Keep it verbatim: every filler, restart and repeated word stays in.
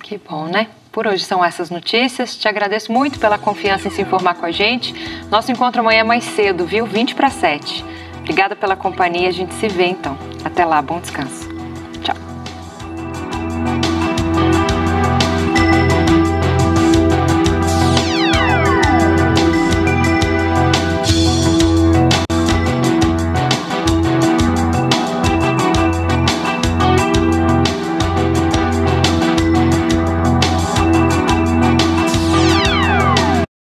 Que bom, né? Por hoje são essas notícias. Te agradeço muito pela confiança em se informar com a gente. Nosso encontro amanhã é mais cedo, viu? vinte para sete. Obrigada pela companhia. A gente se vê, então. Até lá. Bom descanso.